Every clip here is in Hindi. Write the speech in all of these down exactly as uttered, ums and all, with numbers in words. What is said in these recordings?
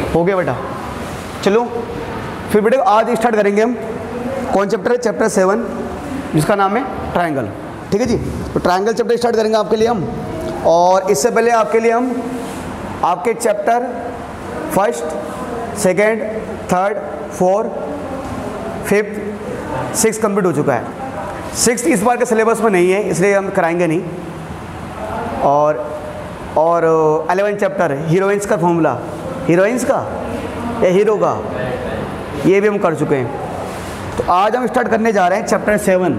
हो गया बेटा। चलो फिर बेटा आज स्टार्ट करेंगे हम। कौन चैप्टर है? चैप्टर सेवन, जिसका नाम है ट्रायंगल। ठीक है जी, तो ट्रायंगल चैप्टर स्टार्ट करेंगे आपके लिए हम। और इससे पहले आपके लिए हम आपके chapter first, second, third, fourth, fifth, six complete हो चुका है। सिक्स इस बार के सिलेबस में नहीं है, इसलिए हम कराएंगे नहीं। और और अलेवन चैप्टर हीरोइंस का फॉर्मूला, हीरोइंस का या हीरो का, ये भी हम कर चुके हैं। तो आज हम स्टार्ट करने जा रहे हैं चैप्टर सेवन।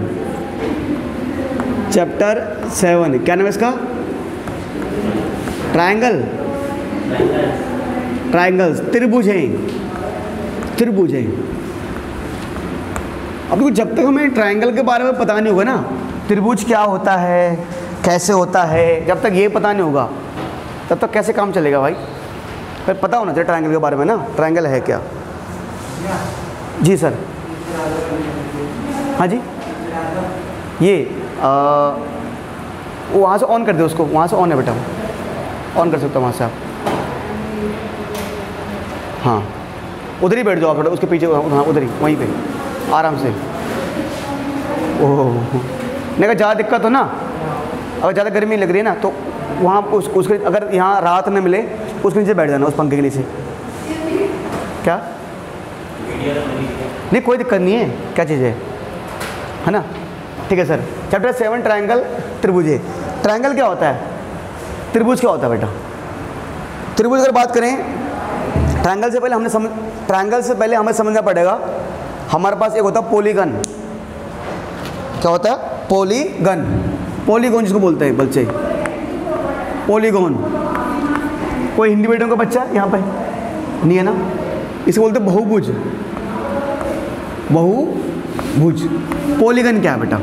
चैप्टर सेवन क्या नाम है इसका? ट्रायंगल, ट्रायंगल्स, त्रिभुजें, त्रिभुजें। अब जब तक हमें ट्रायंगल के बारे में पता नहीं होगा ना, त्रिभुज क्या होता है, कैसे होता है, जब तक ये पता नहीं होगा तब तक कैसे काम चलेगा भाई? फिर पता होना चाहिए ट्रायंगल के बारे में ना, ट्रायंगल है क्या। जी सर। हाँ जी, ये आ, वो वहाँ से ऑन कर दे उसको, वहाँ से ऑन है बेटा, ऑन कर सकते हो वहाँ से आप। हाँ उधर ही बैठ जाओ आप बेटा, उसके पीछे, हाँ उधर ही, वहीं पे आराम से। ओह नहीं, अगर ज़्यादा दिक्कत हो ना, अगर ज़्यादा गर्मी लग रही है ना, तो वहाँ उस उसके अगर यहाँ राहत न मिले, उसके नीचे बैठ जाना, उस पंखे के नीचे। क्या? नहीं कोई दिक्कत नहीं है, क्या चीज़ है, है ना? ठीक है सर। चैप्टर सेवन ट्रायंगल, त्रिभुजे। ट्रायंगल क्या होता है? त्रिभुज क्या होता है बेटा? त्रिभुज अगर बात करें, ट्रायंगल से पहले हमने समझ ट्रायंगल से पहले हमें समझना पड़ेगा, हमारे पास एक होता है पॉलीगन। क्या होता है? पॉलीगन। पॉलीगन जिसको बोलते हैं बच्चे, पॉलीगन। कोई हिंदी मीडियम का बच्चा यहाँ पे नहीं है ना? इसे बोलते हैं बहुभुज, बहुभुज। पॉलीगन क्या है बेटा?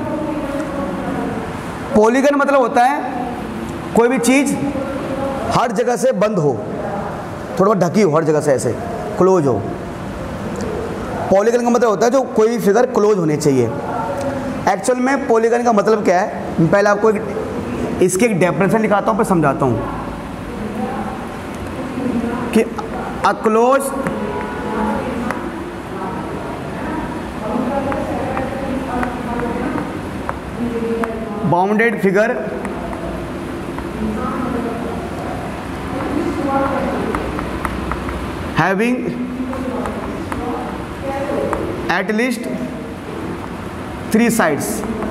पॉलीगन मतलब होता है कोई भी चीज़ हर जगह से बंद हो, थोड़ा बहुत ढकी हो, हर जगह से ऐसे क्लोज हो। पॉलीगन का मतलब होता है जो कोई भी फिगर क्लोज होने चाहिए। एक्चुअल में पॉलीगन का मतलब क्या है, मैं पहले आपको एक इसके एक डेफिनेशन दिखाता हूँ, फिर समझाता हूँ कि a close bounded figure having at least three sides.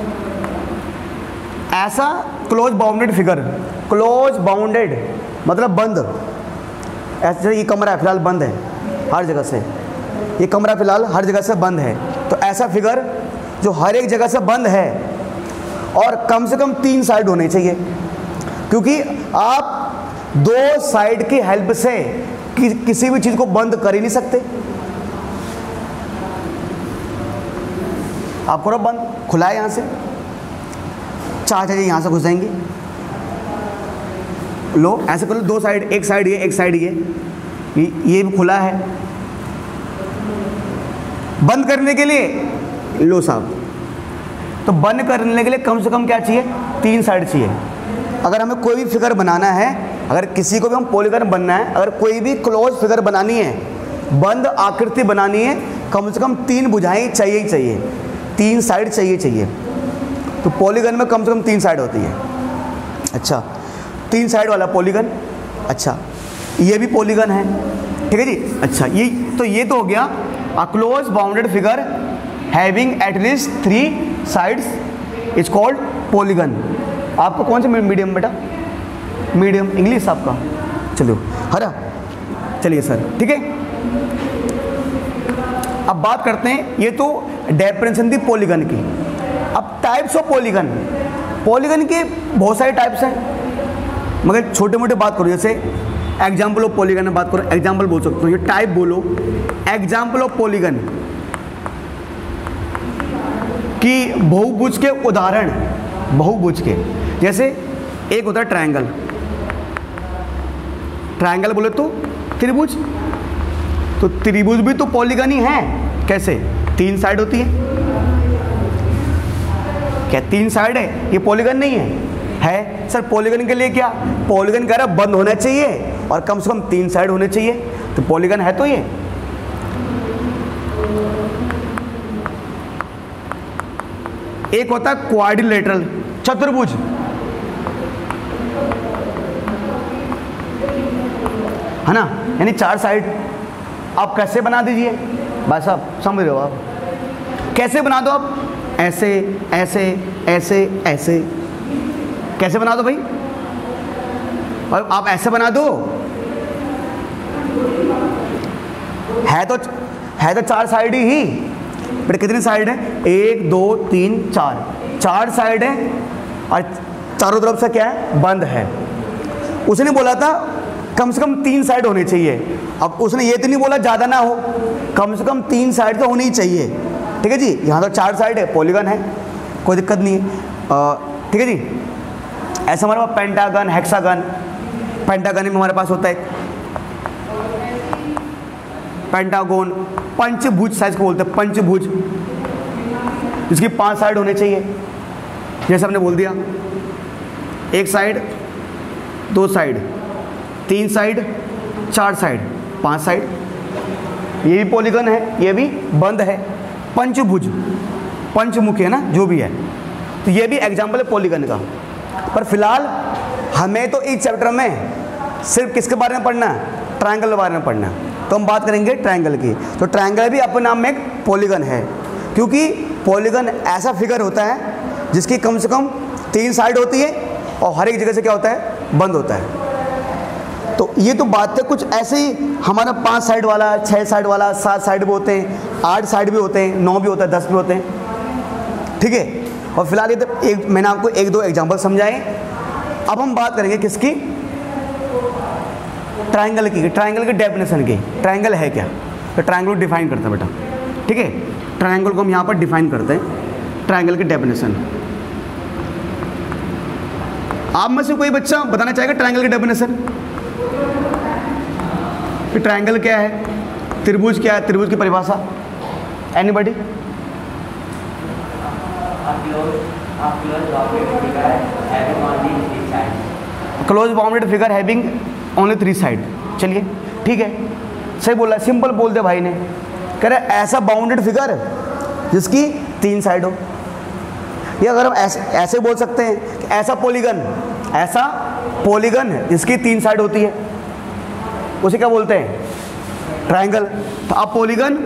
ऐसा close bounded figure, close bounded मतलब बंद। ऐसे ये कमरा है फिलहाल बंद है हर जगह से, ये कमरा फिलहाल हर जगह से बंद है, तो ऐसा फिगर जो हर एक जगह से बंद है और कम से कम तीन साइड होने चाहिए, क्योंकि आप दो साइड की हेल्प से कि, किसी भी चीज़ को बंद कर ही नहीं सकते। आपको ना बंद खुला है यहाँ से, चाचा जी यहाँ से घुस जाएंगे, लो ऐसे करो, दो साइड, एक साइड ये, एक साइड ये, ये भी खुला है। बंद करने के लिए लो साहब, तो बंद करने के लिए कम से कम क्या चाहिए? तीन साइड चाहिए। अगर हमें कोई भी फिगर बनाना है, अगर किसी को भी हम पॉलीगन बनना है, अगर कोई भी क्लोज फिगर बनानी है, बंद आकृति बनानी है, कम से कम तीन भुजाएं चाहिए ही चाहिए, तीन साइड चाहिए चाहिए। तो पॉलीगन में कम से कम तीन साइड होती है। अच्छा, तीन साइड वाला पॉलीगन। अच्छा, ये भी पॉलीगन है, ठीक है जी। अच्छा, ये तो ये तो हो गया a close bounded figure having at least three sides is called polygon. आपको कौन सा मीडियम बेटा? मीडियम इंग्लिश आपका। चलो हरा, चलिए सर, ठीक है। अब बात करते हैं, ये तो डेफिनेशन थी पॉलीगन की। अब टाइप्स ऑफ पॉलीगन, पॉलीगन के बहुत सारे टाइप्स हैं, मगर छोटे मोटे बात करो, जैसे एग्जाम्पल ऑफ पॉलीगन में बात करो, एग्जाम्पल बोल सकते हो, ये टाइप बोलो, एग्जाम्पल ऑफ पॉलीगन कि बहुभुज के उदाहरण, बहुभुज के, जैसे एक होता है ट्रायंगल, ट्रायंगल बोले तो त्रिभुज, तो त्रिभुज भी तो पॉलीगन ही है। कैसे? तीन साइड होती है। क्या तीन साइड है? ये पॉलीगन नहीं है? है सर। पॉलीगन के लिए क्या? पॉलीगन कह रहा बंद होना चाहिए और कम से कम तीन साइड होने चाहिए। तो पॉलीगन है तो ये। एक होता है क्वाड्रिलेटरल, चतुर्भुज, है ना, यानी चार साइड। आप कैसे बना दीजिए भाई साहब, समझ रहे हो आप, कैसे बना दो आप, ऐसे ऐसे ऐसे ऐसे, कैसे बना दो भाई, और आप ऐसे बना दो, है तो है तो चार साइड ही, बट कितनी साइड है, एक दो तीन चार, चार साइड है और चारों तरफ से क्या है, बंद है। उसने बोला था कम से कम तीन साइड होनी चाहिए, अब उसने ये तो नहीं बोला ज़्यादा ना हो, कम से कम तीन साइड तो होनी ही चाहिए। ठीक है जी, यहाँ तो चार साइड है, पॉलीगन है, कोई दिक्कत नहीं है। ठीक है जी, ऐसा हमारे पास पेंटागन, हेक्सागन, पेंटागन में हमारे पास होता है पेंटागोन, पंचभुज साइज को बोलते हैं, पंचभुज, जिसकी पांच साइड होने चाहिए, जैसे हमने बोल दिया, एक साइड, दो साइड, तीन साइड, चार साइड, पांच साइड। ये भी पॉलीगन है, ये भी बंद है, पंचभुज, पंचमुखी है ना, जो भी है, तो ये भी एग्जाम्पल है पॉलीगन का। पर फिलहाल हमें तो इस चैप्टर में सिर्फ किसके बारे में पढ़ना है, ट्रायंगल के बारे में पढ़ना है, तो हम बात करेंगे ट्रायंगल की। तो ट्रायंगल भी अपने नाम में एक पॉलीगन है, क्योंकि पॉलीगन ऐसा फिगर होता है जिसकी कम से कम तीन साइड होती है और हर एक जगह से क्या होता है, बंद होता है। तो ये तो बात है कुछ ऐसे ही, हमारा पांच साइड वाला, छह साइड वाला, सात साइड भी होते हैं, आठ साइड भी होते हैं, नौ भी होता है, दस भी होते हैं। ठीक है, और फिलहाल ये तो एक मैंने आपको एक दो एग्जांपल समझाए। अब हम बात करेंगे किसकी, ट्रायंगल की, ट्रायंगल की डेफिनेशन की। ट्रायंगल है क्या, तो ट्रायंगल को डिफाइन करते हैं बेटा। ठीक है, ट्रायंगल को हम यहाँ पर डिफाइन करते हैं, ट्रायंगल की डेफिनेशन। आप में से कोई बच्चा बताना चाहेगा ट्रायंगल की डेफिनेशन, कि ट्रायंगल क्या है, त्रिभुज क्या है, त्रिभुज की परिभाषा, anybody? Close bounded figure having only three side. चलिए ठीक है, सही बोला, सिंपल बोल दे भाई ने, कह रहे ऐसा बाउंडेड फिगर जिसकी तीन साइड हो, या अगर हम ऐसे ऐसे बोल सकते हैं कि ऐसा पॉलीगन, ऐसा पॉलीगन जिसकी तीन साइड होती है, उसे क्या बोलते हैं, ट्रायंगल। तो अब पॉलीगन,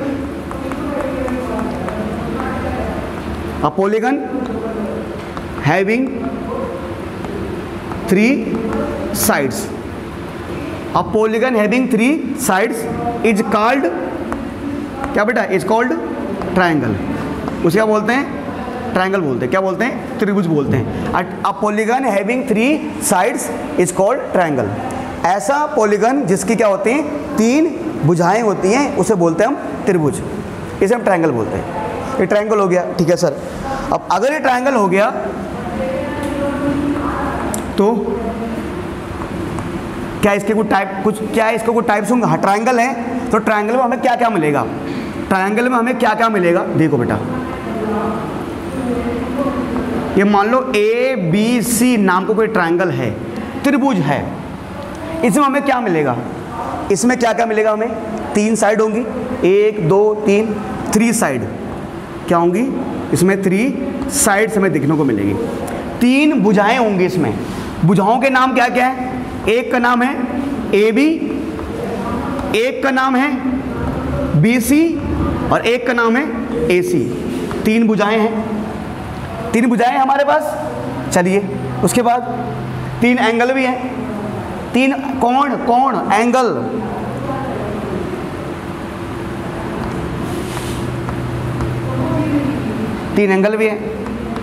अब पॉलीगन हैविंग थ्री साइड्स, अब polygon having three sides is called क्या बेटा, इज कॉल्ड ट्रायंगल। उसे क्या बोलते हैं, ट्रायंगल बोलते हैं, क्या बोलते हैं, त्रिभुज बोलते हैं। A polygon having three sides is called triangle. ऐसा पॉलीगन जिसकी क्या होती हैं, तीन भुजाएं होती हैं, उसे बोलते हैं हम त्रिभुज, इसे हम ट्रायंगल बोलते हैं। ये ट्रायंगल हो गया, ठीक है सर। अब अगर ये ट्रायंगल हो गया तो क्या इसके कुछ टाइप, कुछ क्या है इसके कुछ टाइप्स होंगे? हाँ, ट्रायंगल है तो ट्रायंगल में हमें क्या क्या मिलेगा, ट्रायंगल में हमें क्या क्या मिलेगा, देखो बेटा, ये मान लो ए बी सी नाम का कोई ट्रायंगल है, त्रिभुज है, इसमें हमें क्या मिलेगा, इसमें क्या क्या मिलेगा हमें, तीन साइड होंगी, एक दो तीन, थ्री साइड क्या होंगी, इसमें थ्री साइड्स हमें देखने को मिलेगी। तीन भुजाएं होंगी, इसमें भुजाओं के नाम क्या क्या है, एक का नाम है ए बी, एक का नाम है बी सी और एक का नाम है ए सी। तीन भुजाएं हैं, तीन भुजाएं हमारे पास। चलिए उसके बाद तीन एंगल भी हैं, तीन कोण, कोण एंगल, तीन एंगल भी हैं।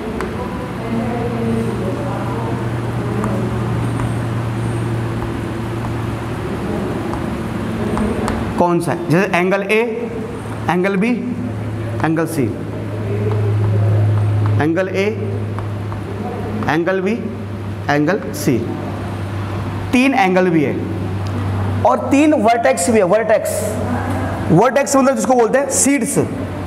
कौन सा है, जैसे angle A, angle B, angle C, angle A, angle B, angle C, तीन एंगल भी है और तीन वर्टेक्स भी है। वर्टेक्स, वर्टेक्स मतलब जिसको बोलते हैं सीड्स,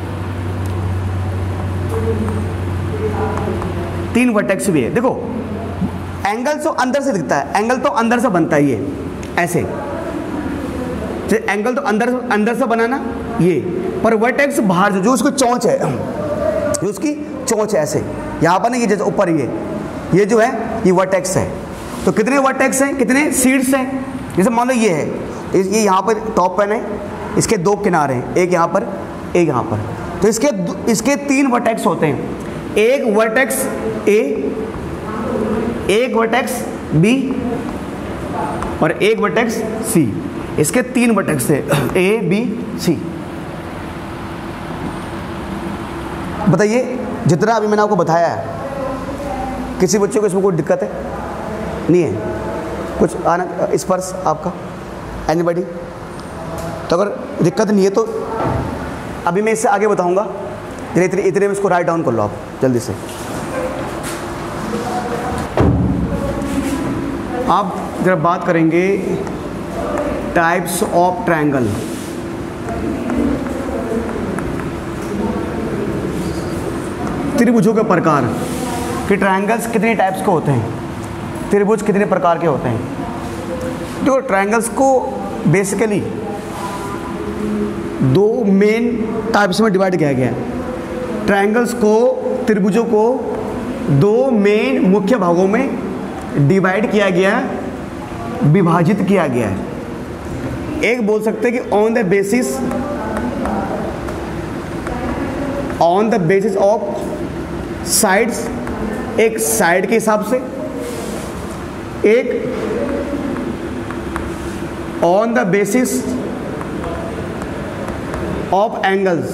तीन वर्टेक्स भी है। देखो एंगल तो अंदर से दिखता है, एंगल तो अंदर से बनता ही है, ऐसे जो एंगल तो अंदर अंदर से बनाना ये, पर वर्टेक्स बाहर जो, जो उसको चोंच है, जो उसकी चोंच है ऐसे यहाँ पर ना, ये जैसे ऊपर ये ये जो है ये वर्टेक्स है। तो कितने वर्टेक्स हैं, कितने सीड्स हैं? जैसे मान लो ये है, ये यहाँ पर टॉप पेन है, इसके दो किनारे हैं, एक यहाँ पर एक यहाँ पर, तो इसके इसके तीन वर्टेक्स होते हैं, एक वर्टेक्स ए, एक वर्टेक्स बी और एक वर्टेक्स सी। इसके तीन वर्टेक्स है, ए बी सी। बताइए जितना अभी मैंने आपको बताया है, किसी बच्चे को इसमें कोई दिक्कत है? नहीं है? कुछ आना स्पर्श आपका, एनीबॉडी? तो अगर दिक्कत नहीं है तो अभी मैं इससे आगे बताऊंगा, इतने इतने इतने में इसको राइट डाउन कर लो आप जल्दी से। आप जरा बात करेंगे टाइप्स ऑफ ट्रायंगल। त्रिभुजों के प्रकार कि ट्रायंगल्स कितने टाइप्स के होते हैं, त्रिभुज कितने प्रकार के होते हैं। देखो ट्रायंगल्स को बेसिकली दो मेन टाइप्स में डिवाइड किया गया है। ट्रायंगल्स को, त्रिभुजों को दो मेन मुख्य भागों में डिवाइड किया गया है, विभाजित किया गया है। एक बोल सकते हैं कि on the basis on the basis of sides, एक साइड के हिसाब से, एक on the basis of angles,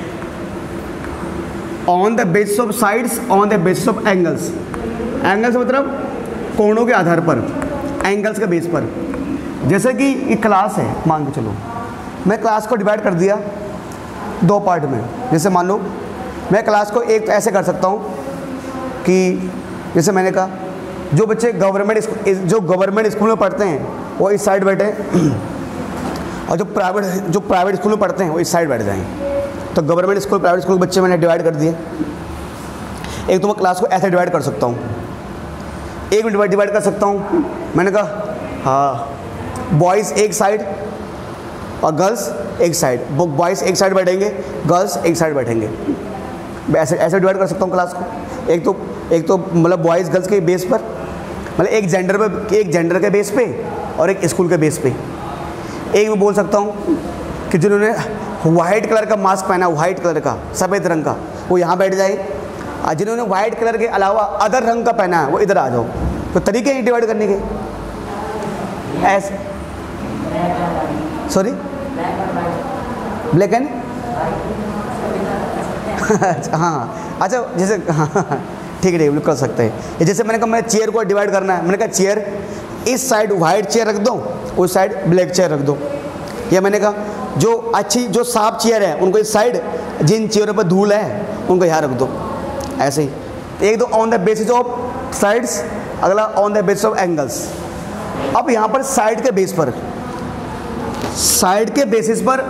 on the basis of sides, on the basis of angles. Angles मतलब कोणों के आधार पर, एंगल्स के बेस पर। जैसे कि एक क्लास है, मान के चलो मैं क्लास को डिवाइड कर दिया दो पार्ट में। जैसे मान लो मैं क्लास को एक ऐसे कर सकता हूँ कि जैसे मैंने कहा जो बच्चे गवर्नमेंट जो गवर्नमेंट स्कूल में पढ़ते हैं वो इस साइड बैठे और जो प्राइवेट जो प्राइवेट स्कूल में पढ़ते हैं वो इस साइड बैठ जाएंगे। तो गवर्नमेंट स्कूल प्राइवेट स्कूल के बच्चे मैंने डिवाइड कर दिए। एक तो मैं क्लास को ऐसे डिवाइड कर सकता हूँ, एक में डिवाइड कर सकता हूँ। मैंने कहा हाँ बॉयज़ एक साइड और गर्ल्स एक साइड, बॉयज़ एक साइड बैठेंगे, गर्ल्स एक साइड बैठेंगे। ऐसे ऐसे डिवाइड कर सकता हूँ क्लास को। एक तो एक तो मतलब बॉयज़ गर्ल्स के बेस पर, मतलब एक जेंडर पे, एक जेंडर के बेस पे और एक स्कूल के बेस पे। एक मैं बोल सकता हूँ कि जिन्होंने वाइट कलर का मास्क पहना, वाइट कलर का, सफ़ेद रंग का, वो यहाँ बैठ जाए, और जिन्होंने वाइट कलर के अलावा अदर रंग का पहना है वो इधर आ जाओ। तो तरीके हैं डिवाइड करने के ऐसे। सॉरी ब्लैक एंड हाँ अच्छा, जैसे हाँ ठीक है ठीक है कर सकते हैं। जैसे मैंने कहा मैं चेयर को डिवाइड करना है, मैंने कहा चेयर इस साइड वाइट चेयर रख दो, उस साइड ब्लैक चेयर रख दो। या मैंने कहा जो अच्छी जो साफ चेयर है उनको इस साइड, जिन चेयरों पर धूल है उनको यहाँ रख दो। ऐसे ही एक दो on the basis of sides, अगला on the basis of angles. अब यहाँ पर साइड के बेस पर, साइड के बेसिस पर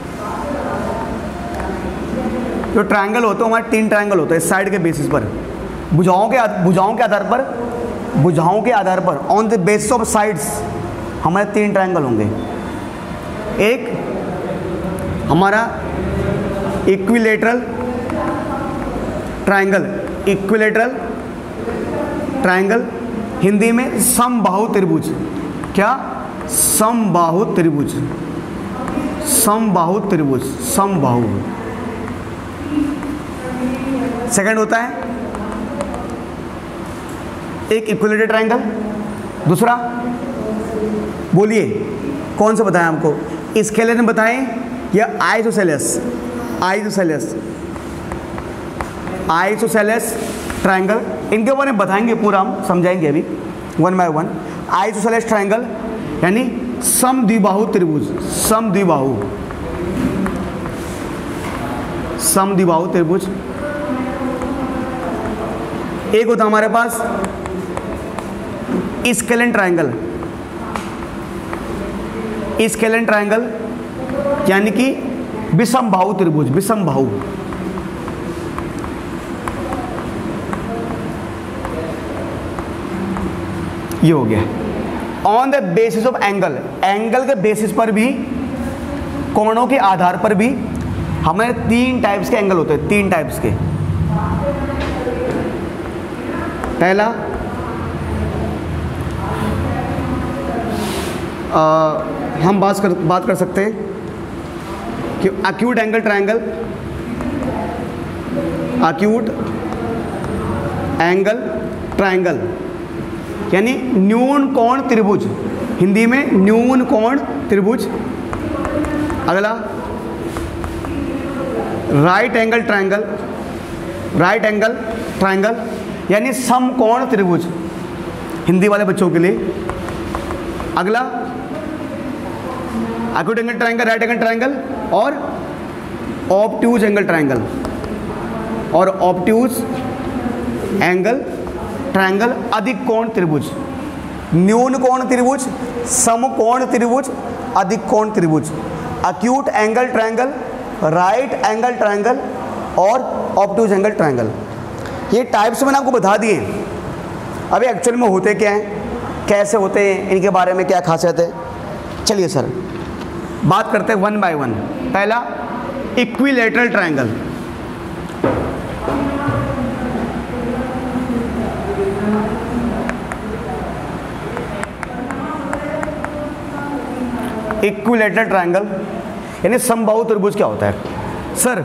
जो ट्रायंगल होते हैं, हमारे तीन ट्रायंगल होते हैं साइड के बेसिस पर, भुजाओं के भुजाओं के आधार पर, भुजाओं के आधार पर on the basis of sides हमारे तीन ट्रायंगल होंगे। एक हमारा equilateral triangle, equilateral triangle, Hindi में समबाहु त्रिभुज। क्या? समबाहु त्रिभुज, समबाहु त्रिभुज, समबाहु। सेकंड होता है एक इक्विलेटरल ट्रायंगल। दूसरा बोलिए कौन सा बताएं आपको, स्केलर में बताएं या आइसोसेलेस? आइसोसेलेस, आइसोसेलेस ट्रायंगल, इनके बारे में बताएंगे, पूरा हम समझाएंगे अभी one by one. Isosceles triangle यानी समद्विबाहु त्रिभुज, समद्विबाहु, समद्विबाहु त्रिभुज। एक होता हमारे पास स्केलेन ट्रायंगल, स्केलेन ट्रायंगल यानी कि विषमबाहु त्रिभुज, विषमबाहु। ये हो गया। On the basis of angle, angle के बेसिस पर भी कोणों के आधार पर भी हमारे तीन टाइप्स के एंगल होते हैं, तीन टाइप्स के। पहला आ, हम बात कर बात कर सकते हैं कि acute angle triangle, acute angle triangle यानी न्यून कोण त्रिभुज, हिंदी में न्यून कोण त्रिभुज। अगला right angle triangle, right angle triangle यानी समकोण त्रिभुज, हिंदी वाले बच्चों के लिए। अगला acute angle triangle, right angle triangle और ऑब्ट्यूज एंगल ट्रायंगल, और ऑब्ट्यूज एंगल ट्रायंगल अधिक कोण त्रिभुज, न्यून कोण त्रिभुज, समकोण त्रिभुज, अधिक कोण त्रिभुज, acute angle triangle, right angle triangle और ऑब्ट्यूज एंगल ट्रायंगल। ये टाइप्स मैंने आपको बता दिए। अभी एक्चुअल में होते क्या हैं, कैसे होते हैं, इनके बारे में क्या खासियत है, चलिए सर बात करते हैं वन बाय वन। पहला इक्विलैटरल ट्रायंगल। इक्विलैटरल ट्रायंगल यानी समबाहु त्रिभुज क्या होता है सर?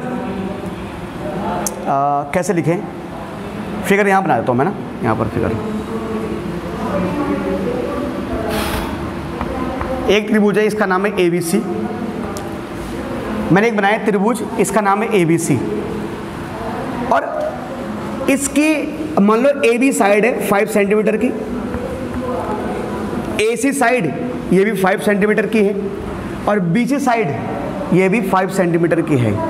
आ, कैसे लिखें? फिगर यहाँ बना देता हूँ मैं ना, यहाँ पर फिगर। एक त्रिभुज है, इसका नाम है ए बी सी। मैंने एक बनाया त्रिभुज, इसका नाम है ए बी सी, और इसकी मान लो ए बी साइड है फाइव सेंटीमीटर की, ए सी साइड ये भी फाइव सेंटीमीटर की है, और बी सी साइड ये भी फाइव सेंटीमीटर की है।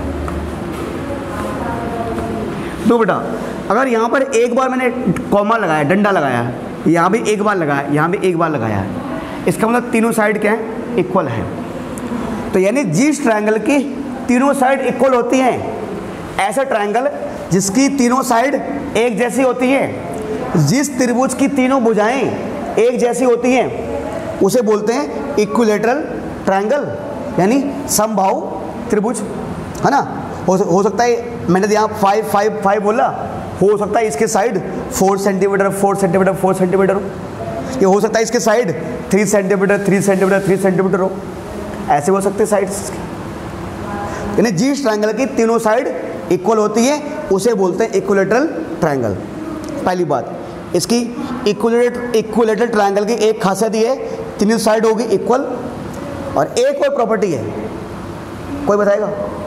तो बेटा अगर यहाँ पर एक बार मैंने कॉमा लगाया, डंडा लगाया, यहाँ भी एक बार लगाया, यहाँ भी एक बार लगाया, इसका मतलब तीनों साइड क्या है? इक्वल है। तो यानी जिस ट्रायंगल की तीनों साइड इक्वल होती हैं, ऐसा ट्रायंगल जिसकी तीनों साइड एक जैसी होती है, जिस त्रिभुज की तीनों भुजाएं एक जैसी होती हैं, उसे बोलते हैं इक्विलैटरल ट्रायंगल यानी समबाहु त्रिभुज, है ना। हो, हो सकता है मैंने यहाँ फाइव फाइव फाइव बोला, हो सकता है इसके side four centimetre four centimetre four centimetre हो, ये हो सकता है इसके side three centimetre three centimetre three centimetre हो, ऐसे हो सकते हैं साइड्स। यानी जिस ट्रायंगल की तीनों साइड इक्वल होती है उसे बोलते हैं इक्विलैटरल ट्रायंगल। पहली बात, इसकी इक्विलैटरल इक्विलैटरल ट्रायंगल की एक खासियत ये है, तीनों साइड होगी इक्वल, और एक और प्रॉपर्टी है, कोई बताएगा?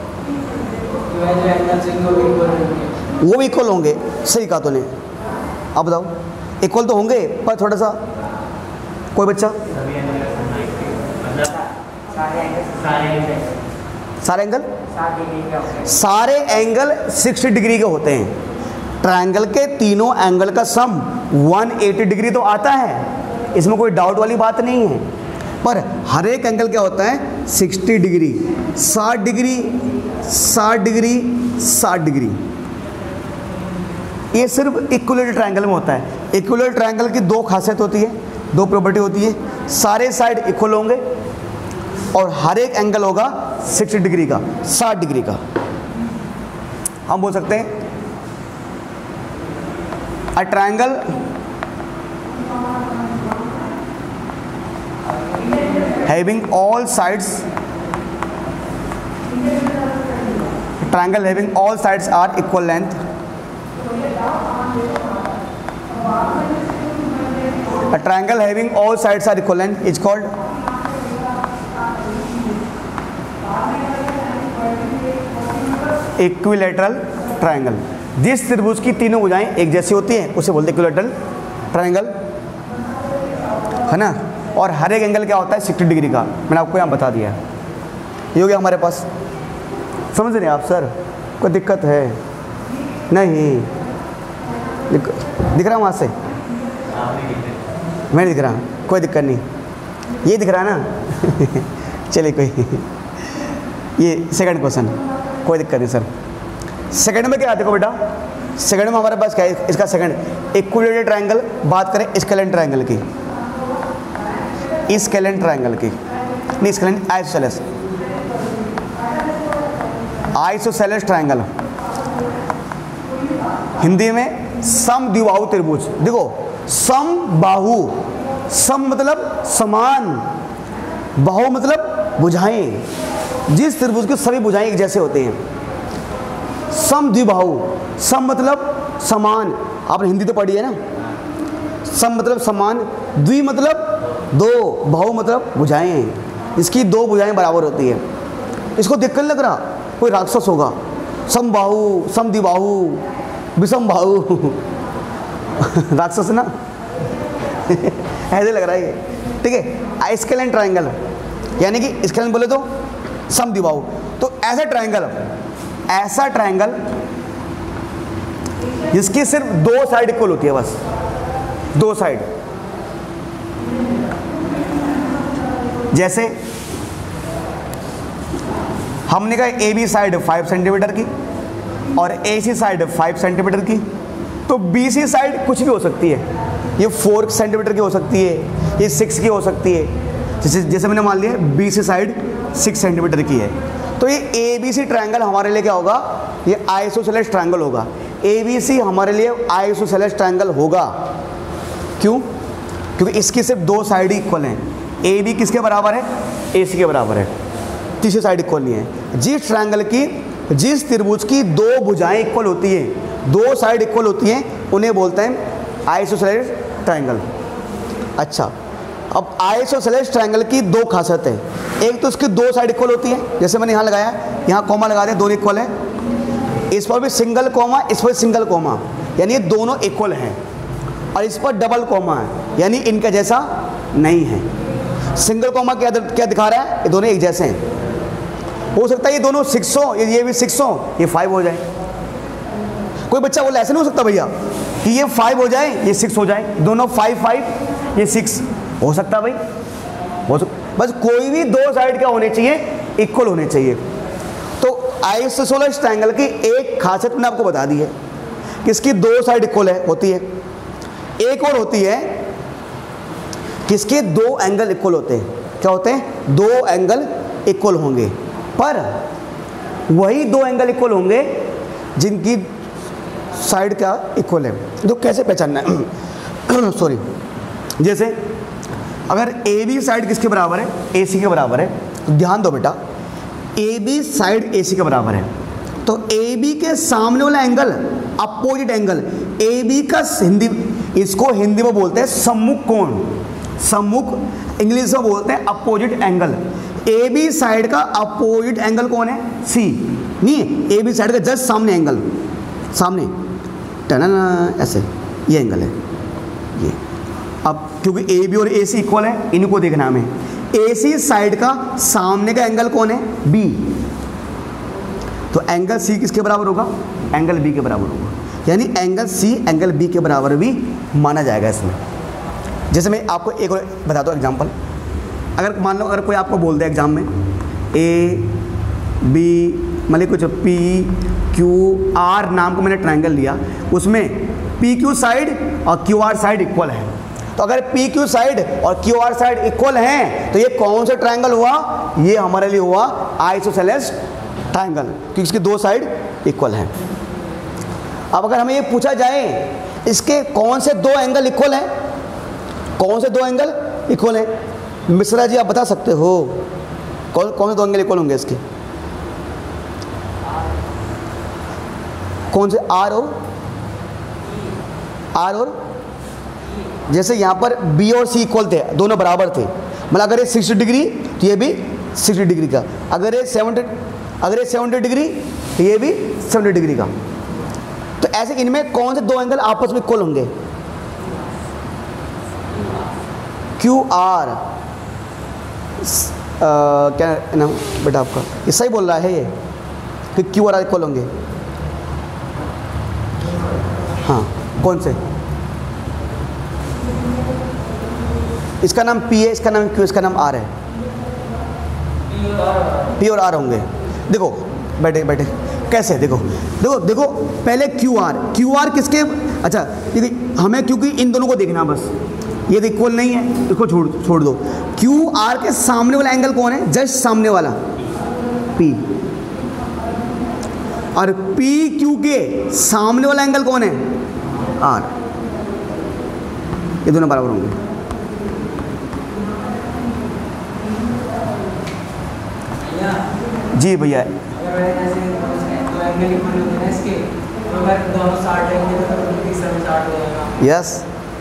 वो भी इक्वल होंगे, सही कहा तूने। अब बताओ, इक्वल तो होंगे पर थोड़ा सा, कोई बच्चा? सारे एंगल सारे एंगल सिक्सटी डिग्री के होते हैं। ट्रायंगल के तीनों एंगल का सम वन एटी डिग्री तो आता है, इसमें कोई डाउट वाली बात नहीं है, पर हर एक एंगल क्या होता है? सिक्सटी डिग्री, साठ डिग्री, साठ डिग्री, साठ डिग्री। ये सिर्फ इक्विलैटरल ट्रायंगल में होता है। इक्विलैटरल ट्रायंगल की दो खासियत होती है, दो प्रॉपर्टी होती है, सारे साइड इक्वल होंगे और हर एक एंगल होगा सिक्सटी डिग्री का, साठ डिग्री का। हम बोल सकते हैं a triangle having all sides triangle having all sides are equal length, a triangle having all sides are equal length is called equilateral triangle. जिस त्रिभुज की तीनों भुजाएं एक जैसी होती हैं उसे बोलते हैं इक्विलैटरल ट्रायंगल, है ना। और हर एक एंगल क्या होता है? सिक्सटी डिग्री का। मैंने आपको यहाँ बता दिया, ये हो गया हमारे पास। समझ रहे हैं आप सर? कोई दिक्कत है? नहीं दिख, दिख रहा वहाँ से? मैं दिख रहा, कोई दिक्कत नहीं, ये दिख रहा ना। चलिए कोई, ये सेकंड क्वेश्चन, कोई दिक्कत नहीं सर। सेकंड में क्या आता है बेटा? सेकंड में हमारे पास क्या है? इसका सेकंड इक्विलैटरल ट्रायंगल। बात करें स्केलेन ट्रायंगल की, स्केलेन ट्रायंगल की नहीं, scalene isosceles, isosceles triangle, Hindi में समद्विबाहु त्रिभुज। देखो समबाहु, सम मतलब समान, बाहु मतलब भुजाएं। जिस त्रिभुज की सभी भुजाएं एक जैसे होते हैं। समद्विबाहु, सम मतलब समान, आपने हिंदी तो पढ़ी है ना। सम मतलब समान, द्वि मतलब दो, बाहु मतलब भुजाएं। इसकी दो भुजाएं बराबर होती है। इसको देखकर लग रहा कोई राक्षस होगा। समबाहु, समद्विबाहु, विषमबाहु राक्षस ना ऐसे लग रहा है ये, ठीक है। स्केलेन ट्रायंगल यानी कि स्केलेन बोले तो समद्विबाहु। तो ऐसा ट्रायंगल, ऐसा ट्रायंगल जिसकी सिर्फ दो साइड इक्वल होती है, बस दो साइड। जैसे हमने कहा A B side five centimetre की और A C side five centimetre की, तो बी सी साइड कुछ भी हो सकती है। ये फोर सेंटीमीटर की हो सकती है, ये सिक्स की हो सकती है। जैसे जैसे मैंने मान लिया B C side six centimetre की है, तो ये ए बी सी ट्रायंगल हमारे लिए क्या होगा? ये आइसोसेलेस ट्रायंगल होगा। ए बी सी हमारे लिए आइसोसेलेस ट्रायंगल होगा। क्यों? क्योंकि इसकी सिर्फ दो साइड ही इक्वल हैं। ए बी किसके बराबर है? ए सी के बराबर है, तीसरी साइड इक्वल नहीं है। जिस ट्रायंगल की, जिस त्रिभुज की दो भुजाएं इक्वल होती हैं, दो साइड इक्वल होती हैं, उन्हें बोलते हैं आइसोसेलेस ट्रायंगल। अच्छा, अब आइसोसेलेस ट्रायंगल की दो खासियत है। एक तो इसकी दो साइड इक्वल होती है, जैसे मैंने यहाँ लगाया, यहाँ कॉमा लगा दिया, दोनों इक्वल है। इस पर भी सिंगल कॉमा, इस पर सिंगल कॉमा, यानी ये दोनों इक्वल हैं। और इस पर डबल कॉमा है, यानी इनका जैसा नहीं है। सिंगल कॉमा क्या क्या दिखा रहा है? ये दोनों एक जैसे हैं। हो सकता है ये दोनों सिक्स हो, ये भी सिक्स हो, ये फाइव हो जाए। कोई बच्चा बोला ऐसे नहीं हो सकता भैया कि ये फाइव हो जाए, ये सिक्स हो जाए, दोनों फाइव फाइव, ये सिक्स हो सकता भाई? हो सकता। बस कोई भी दो साइड क्या होने चाहिए? इक्वल होने चाहिए। तो आइसोसेलेस ट्रायंगल की एक खासियत मैंने आपको बता दी है कि इसकी दो साइड इक्वल है होती है। एक और होती है कि इसके दो एंगल इक्वल होते हैं। क्या होते हैं? दो एंगल इक्वल होंगे, पर वही दो एंगल इक्वल होंगे जिनकी साइड क्या इक्वल है। तो कैसे पहचानना है? सॉरी, जैसे अगर ए बी साइड किसके बराबर है? ए सी के बराबर है। तो ध्यान दो बेटा, ए बी साइड ए सी के बराबर है, तो ए बी के सामने वाला angle, opposite angle, A B का हिंदी, इसको हिंदी में बोलते हैं सम्मुख कोण। सम्मुख इंग्लिश में बोलते हैं opposite angle. A B side का अपोजिट एंगल कौन है? सी। नहीं, ए बी साइड का जस्ट सामने एंगल, सामने टना ऐसे, ये एंगल है ये। अब क्योंकि ए बी और ए सी इक्वल है, इनको देखना हमें। ए सी साइड का सामने का एंगल कौन है? बी। तो एंगल सी किसके बराबर होगा? एंगल बी के बराबर होगा। यानी एंगल सी एंगल बी के बराबर भी माना जाएगा इसमें। जैसे मैं आपको एक और बताता हूँ एग्जाम्पल। अगर मान लो, अगर कोई आपको बोल दे एग्जाम में ए बी, मतलब कुछ पी क्यू आर नाम को मैंने ट्रायंगल लिया, उसमें पी क्यू साइड और क्यू आर साइड इक्वल है। तो अगर पी क्यू साइड और क्यू आर साइड इक्वल हैं, तो ये कौन सा ट्रायंगल हुआ? ये हमारे लिए हुआ आइसोसेलेस ट्रायंगल, क्योंकि इसकी दो साइड इक्वल हैं। अब अगर हमें ये पूछा जाए इसके कौन से दो एंगल इक्वल हैं, कौन से दो एंगल इक्वल हैं, मिश्रा जी आप बता सकते हो कौन कौन से दो एंगल इक्वल होंगे इसके? कौन से? आर और आर और जैसे यहाँ पर बी और सी इक्वल थे, दोनों बराबर थे, मतलब अगर ये सिक्सटी डिग्री तो ये भी सिक्सटी डिग्री का, अगर ये सेवेंटी अगर ये सेवेंटी डिग्री तो ये भी सेवेंटी डिग्री का। तो ऐसे इनमें कौन से दो एंगल आपस में इक्वल होंगे? क्यू आर, क्या नाम बेटा आपका? ये सही बोल रहा है ये कि क्यू आर इक्वल होंगे। हाँ, कौन से? इसका नाम पी है, इसका नाम क्यू, इसका नाम आर है। पी और आर होंगे। देखो बैठे बैठे कैसे, देखो देखो देखो पहले क्यू आर, क्यू आर किसके? अच्छा, हमें क्योंकि इन दोनों को देखना, बस ये तो इक्वल नहीं है, इसको छोड़ छोड़ दो। क्यू आर के सामने वाला एंगल कौन है? जस्ट सामने वाला, पी। और पी क्यू के सामने वाला एंगल कौन है, आर। ये दोनों बराबर होंगे। जी भैया, यस,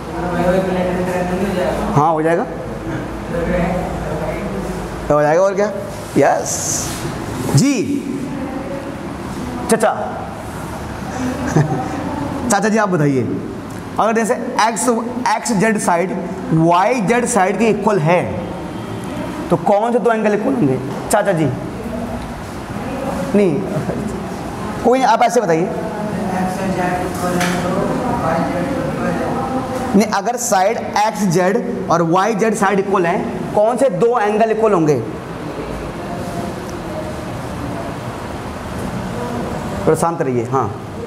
हाँ हो जाएगा, तो हो जाएगा और क्या, यस जी। चाचा चाचा जी आप बताइए, अगर जैसे X X Z side Y Z side के इक्वल है तो कौन से दो एंगल इक्वल होंगे चाचा जी? नहीं कोई नहीं, आप ऐसे बताइए। नहीं, अगर साइड एक्स जेड और वाई जेड साइड इक्वल है, कौन से दो एंगल इक्वल होंगे? थोड़ा शांत रहिए। हाँ,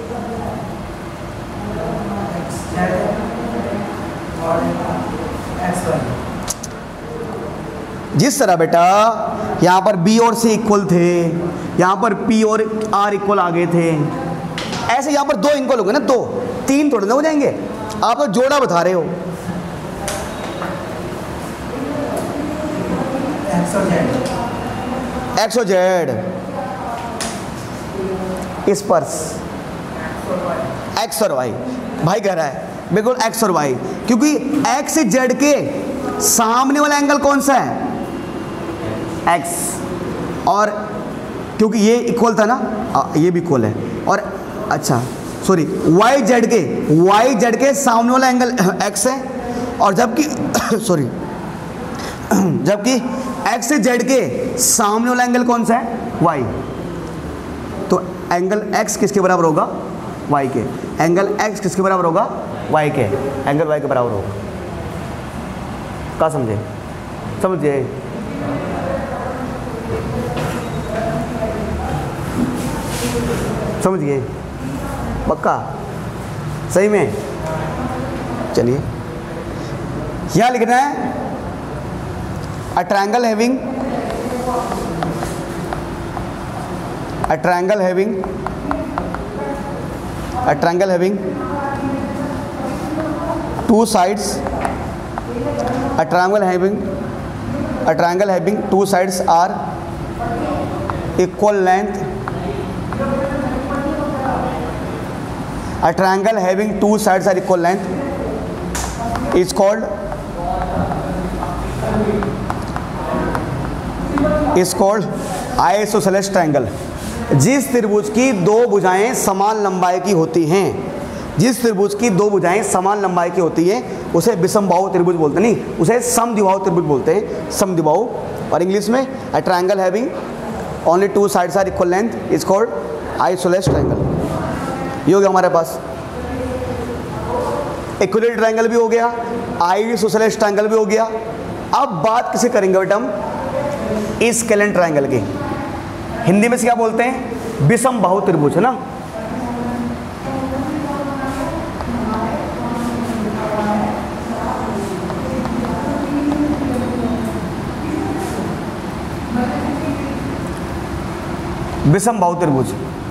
जिस तरह बेटा यहाँ पर बी और सी इक्वल थे, यहाँ पर पी और आर इक्वल आ गए थे, ऐसे यहाँ पर दो इक्वल होंगे ना, दो तीन थोड़े ना हो जाएंगे। आप तो जोड़ा बता रहे हो। एक्स और जेड इस पर एक्स और वाई, भाई कह रहा है बिल्कुल एक्स और वाई, क्योंकि एक्स जेड के सामने वाला एंगल कौन सा है, एक्स, और क्योंकि ये इक्वल था ना, आ, ये भी इक्वल है, और अच्छा सॉरी वाई जेड के वाई जेड के सामने वाला एंगल एक्स है, और जबकि सॉरी जबकि एक्स जेड के सामने वाला एंगल कौन सा है, वाई। तो एंगल एक्स किसके बराबर होगा, वाई के। एंगल एक्स किसके बराबर होगा, वाई के। एंगल वाई के बराबर होगा। क्या समझे? समझिए। समझ गए? पक्का? सही में? चलिए यहाँ लिखना है a triangle having a triangle having a triangle having two sides a triangle having a triangle having two sides are equal length A triangle having two sides are equal length is called is called isosceles triangle। जिस त्रिभुज की दो भुजाएं समान लंबाई की होती हैं, जिस त्रिभुज की दो भुजाएं समान लंबाई की होती है उसे विषमबाहु त्रिभुज बोलते हैं, नहीं उसे समद्विबाहु त्रिभुज बोलते हैं, समद्विबाहु। और इंग्लिश में a triangle having only two sides are equal length is called isosceles triangle। ये हो गया हमारे पास। इक्विलेटरल ट्रायंगल भी हो गया, आइसोसेलेस ट्रायंगल भी हो गया। अब बात किसे करेंगे बेटा हम, स्केलेन ट्रायंगल की। हिंदी में से क्या बोलते हैं, विषम बाहु त्रिभुज, है ना। विषम बाहु त्रिभुज।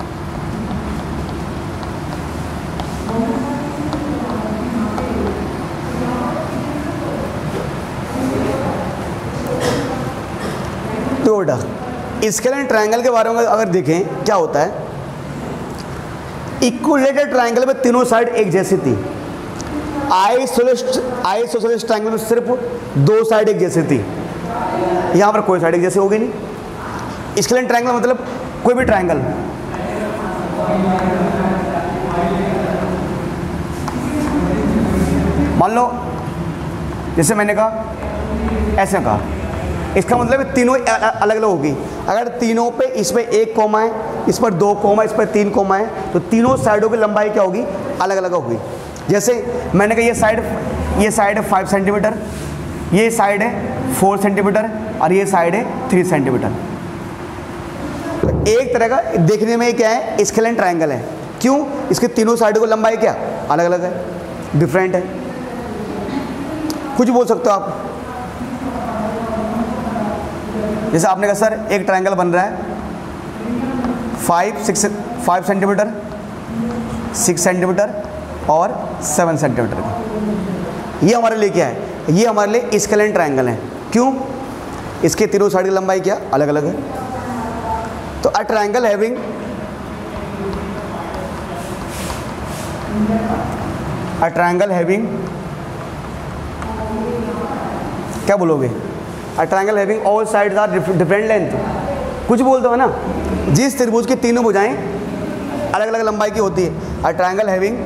स्केलेन ट्रायंगल के बारे में अगर देखें क्या होता है, इक्विलेटरल ट्रायंगल में तीनों साइड एक जैसी थी, आइसोसेलेस आइसोसेलेस ट्रायंगल में सिर्फ दो साइड एक जैसी थी, यहाँ पर कोई साइड एक जैसी होगी नहीं। स्केलेन ट्रायंगल मतलब कोई भी ट्रायंगल, मान लो जैसे मैंने कहा ऐसे कहा, इसका मतलब तीनों अलग अलग होगी। अगर तीनों पे इसमें एक कोमा है, इस पर दो कोमा, इस पर तीन कोमा है, तो तीनों साइडों की लंबाई क्या होगी, अलग अलग होगी। जैसे मैंने कहा ये साइड ये साइड है फाइव सेंटीमीटर, ये साइड है फोर सेंटीमीटर और ये साइड है थ्री सेंटीमीटर। तो एक तरह का देखने में क्या है, स्केलेन ट्रायंगल है। क्यों? इसके तीनों साइडों की लंबाई क्या अलग अलग है, डिफरेंट है। कुछ बोल सकते हो आप। जैसे आपने कहा सर एक ट्रायंगल बन रहा है five six five centimetre, six centimetre और सेवन सेंटीमीटर का। ये हमारे लिए क्या है? ये हमारे लिए स्केलेन ट्रायंगल है। क्यों? इसके तीनों साइड की लंबाई क्या अलग अलग है। तो a triangle having a triangle having क्या बोलोगे? A triangle having all sides are different length. कुछ बोल दो है ना। जिस त्रिभुज की तीनों भुजाएं अलग अलग लंबाई की होती है। A triangle having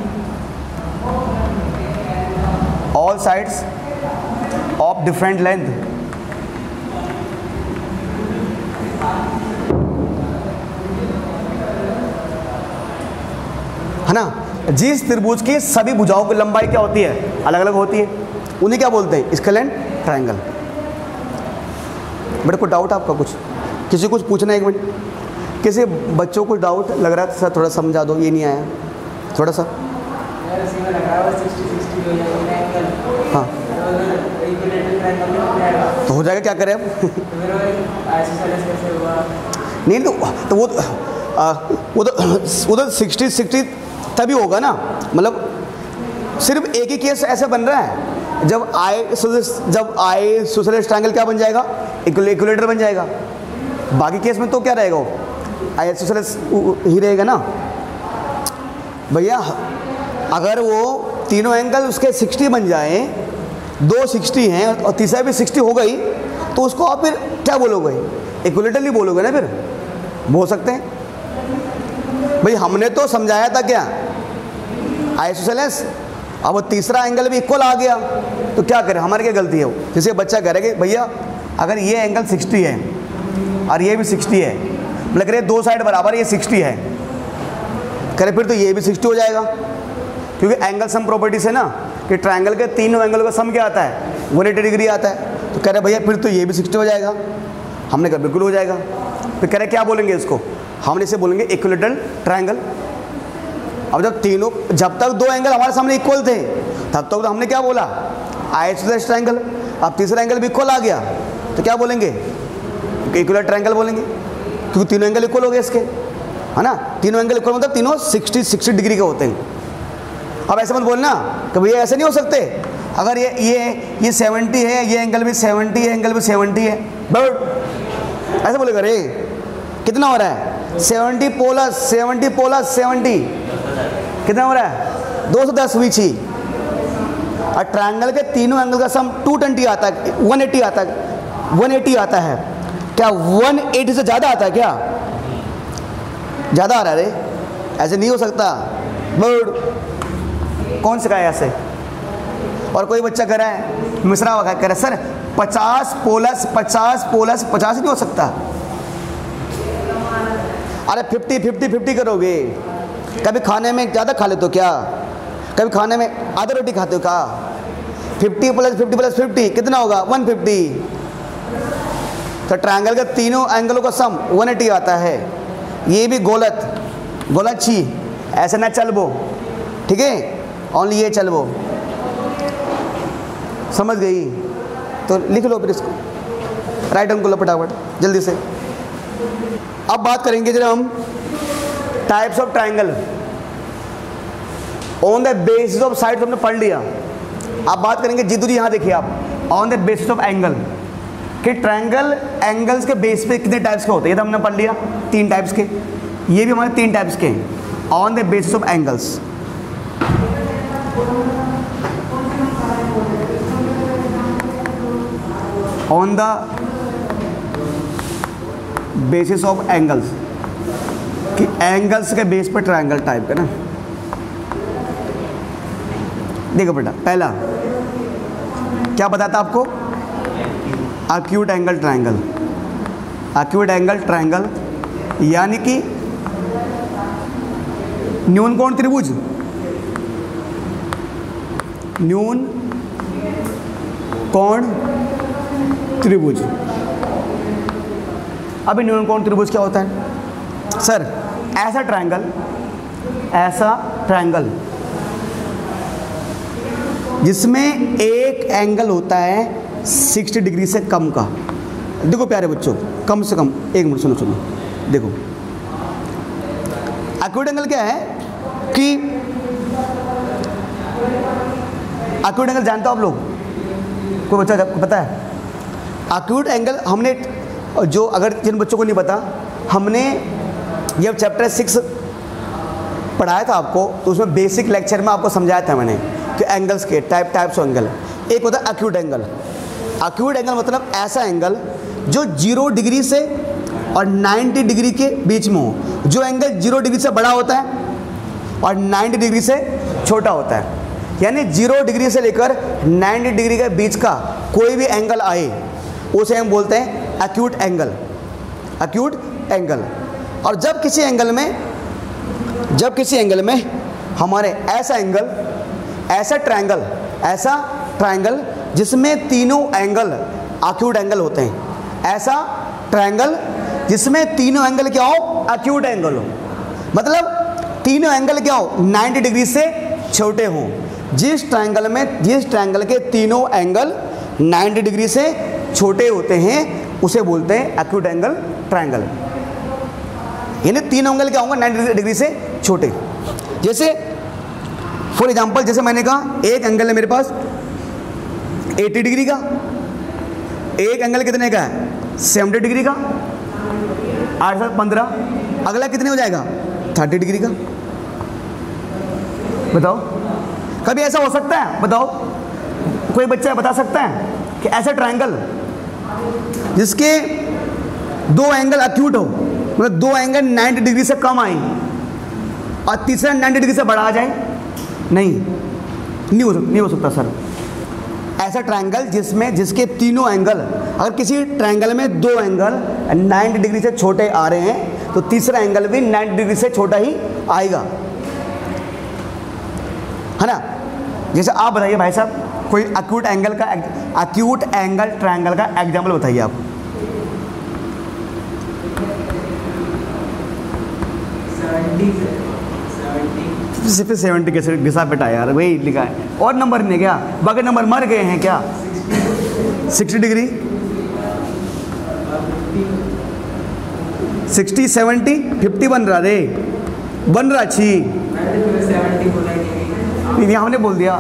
all sides of different length. है ना। जिस त्रिभुज की सभी भुजाओं की लंबाई क्या होती है? अलग अलग होती है। उन्हें क्या बोलते हैं? Scalene triangle. बड़े कोई डाउट आपका? कुछ किसी कुछ पूछना है? एक मिनट, किसी बच्चों को डाउट लग रहा था सर थोड़ा समझा दो, ये नहीं आया थोड़ा सा। हाँ तो हो जाएगा, क्या करें अब? नहीं तो तो वो आ, वो तो वो तो सिक्सटी सिक्सटी तभी होगा ना। मतलब सिर्फ एक ही केस ऐसा बन रहा है, जब आई जब आई सोशलिस्ट ट्रायंगल क्या बन जाएगा? इक्विलेटर बन जाएगा। बाकी केस में तो क्या रहेगा? वो आई सोशलिस्ट ही रहेगा ना भैया। अगर वो तीनों एंगल उसके सिक्सटी बन जाए, दो सिक्सटी हैं और तीसरा भी सिक्सटी हो गई, तो उसको आप फिर क्या बोलोगे? इक्विलेटर ही बोलोगे ना। फिर बोल सकते हैं भाई हमने तो समझाया था क्या? आइसोसेलेस। अब वो तीसरा एंगल भी इक्वल आ गया तो क्या करें? हमारी क्या गलती है? वो जैसे बच्चा कह रहा है कि भैया अगर ये एंगल सिक्सटी है और ये भी सिक्सटी है, मतलब कह रहे दो साइड बराबर, ये सिक्सटी है, करे फिर तो ये भी सिक्सटी हो जाएगा। क्योंकि एंगल सम प्रॉपर्टी से ना कि ट्रायंगल के तीनों एंगल का सम क्या आता है? वन एटी डिग्री आता है। तो कह रहे भैया फिर तो ये भी सिक्सटी हो जाएगा। हमने कहा बिल्कुल हो जाएगा। फिर कह रहे क्या बोलेंगे इसको? हमने इसे बोलेंगे इक्विलेटरल ट्रायंगल। अब जब तीनों जब तक दो एंगल हमारे सामने इक्वल थे तब तक तो हमने क्या बोला? Isosceles triangle. अब तीसरा एंगल भी इक्वल आ गया तो क्या बोलेंगे? इक्विलेटरल ट्रायंगल बोलेंगे, क्योंकि तीनों एंगल इक्वल हो गए इसके, है ना। तीनों एंगल इक्वल मतलब तीनों सिक्सटी सिक्सटी डिग्री के होते हैं। अब ऐसे मत बोलना कि भैया ऐसे नहीं हो सकते। अगर ये ये ये सेवेंटी है, ये एंगल भी सेवेंटी है, एंगल भी सेवेंटी है, बट ऐसे बोलेगा रे कितना हो रहा है? Seventy plus seventy plus seventy कितना हो रहा है? दो सौ दस बीची। और ट्रायंगल के तीनों एंगल का सम टू ट्वेंटी आता है, वन एटी आता है, वन एटी आता है। क्या वन एटी से ज़्यादा आता है? क्या ज़्यादा आ रहा है रे? ऐसे नहीं हो सकता। बट कौन सिखाया ऐसे? और कोई बच्चा कह रहा है, मिश्रा वगैरह कह रहा है, सर पचास प्लस पचास प्लस पचास नहीं हो सकता। अरे फिफ्टी फिफ्टी फिफ्टी करोगे? कभी खाने में ज़्यादा खा लेते हो क्या? कभी खाने में आधा रोटी खाते हो क्या? Fifty plus fifty plus fifty कितना होगा? One fifty. तो ट्रायंगल के तीनों एंगलों का सम वन एटी आता है। ये भी गोलत गोलत छी, ऐसे ना चलबो, ठीक है? ओनली ये चलबो। समझ गई? तो लिख लो फिर इसको, राइट हैंड को लो फटाफट जल्दी से। अब बात करेंगे जब हम types of triangle on the basis of side, हमने पढ़ लिया। अब बात करेंगे जितनी, यहाँ देखिए आप, on the basis of angle कि ट्रायंगल एंगल्स के बेस पे कितने टाइप्स के होते हैं। ये तो हमने पढ़ लिया, तीन टाइप्स के। ये भी हमारे तीन टाइप्स के हैं on the basis of angles. On the basis of angles कि एंगल्स के बेस पर ट्रायंगल टाइप का ना। देखो बेटा, पहला क्या बताता आपको? Acute angle triangle. Acute angle triangle यानी कि न्यून कोण त्रिभुज, न्यून कोण त्रिभुज। अभी न्यून कोण त्रिभुज क्या होता है? सर ऐसा ट्रायंगल, ऐसा ट्रायंगल जिसमें एक एंगल होता है साठ डिग्री से कम का। देखो प्यारे बच्चों, कम से कम एक मिनट सुनो सुनो देखो, एक्यूट एंगल क्या है कि एक्यूट एंगल जानते हो आप लोग, कोई बच्चा पता है? एक्यूट एंगल हमने जो, अगर जिन बच्चों को नहीं पता, हमने जब चैप्टर सिक्स पढ़ाया था आपको, तो उसमें बेसिक लेक्चर में आपको समझाया था मैंने कि एंगल्स के टाइप टाइप्स ऑफ एंगल। एक होता है एक्यूट एंगल। एक्यूट एंगल मतलब ऐसा एंगल जो जीरो डिग्री से और नाइन्टी डिग्री के बीच में हो। जो एंगल जीरो डिग्री से बड़ा होता है और नाइन्टी डिग्री से छोटा होता है, यानी जीरो डिग्री से लेकर नाइन्टी डिग्री के बीच का कोई भी एंगल आए उसे हम बोलते हैं एक्यूट एंगल। Acute angle. और जब किसी एंगल में जब किसी एंगल में हमारे ऐसा एंगल, ऐसा ट्रायंगल, ऐसा ट्रायंगल जिसमें तीनों एंगल एक्यूट एंगल होते हैं, ऐसा ट्रायंगल जिसमें तीनों एंगल क्या हो? एक्यूट एंगल हो। मतलब तीनों एंगल क्या हो? नाइन्टी डिग्री से छोटे हों। जिस ट्रायंगल में जिस ट्रायंगल के तीनों एंगल नाइन्टी डिग्री से छोटे होते हैं उसे बोलते हैं एक्यूट एंगल ट्रायंगल। यानी तीनों एंगल क्या होंगे? नाइन्टी डिग्री से छोटे। जैसे फॉर एग्जांपल, जैसे मैंने कहा एक एंगल है मेरे पास अस्सी डिग्री का, एक एंगल कितने का है? सत्तर डिग्री का, आठ सात पंद्रह, अगला कितने हो जाएगा? तीस डिग्री का। बताओ, कभी ऐसा हो सकता है? बताओ, कोई बच्चा बता सकता है कि ऐसा ट्रायंगल जिसके दो एंगल एक्यूट हो, मतलब दो एंगल नब्बे डिग्री से कम आए और तीसरा नब्बे डिग्री से बढ़ा आ जाए? नहीं, नहीं हो सकता, नहीं हो सकता सर। ऐसा ट्रायंगल जिसमें जिसके तीनों एंगल, अगर किसी ट्रायंगल में दो एंगल नब्बे डिग्री से छोटे आ रहे हैं तो तीसरा एंगल भी नब्बे डिग्री से छोटा ही आएगा, है ना? जैसे आप बताइए भाई साहब, कोई एक्यूट एंगल का एक्यूट एंगल ट्रायंगल का एग्जाम्पल बताइए आप। सिर्फ सेवेंटी के घिसा पिटा यार, वही लिखा है और नंबर नहीं क्या? बाकी नंबर मर गए हैं क्या? साठ डिग्री, सिक्सटी सेवेंटी फिफ्टी बन रहा रे, बन रहा अच्छी, हमने बोल दिया।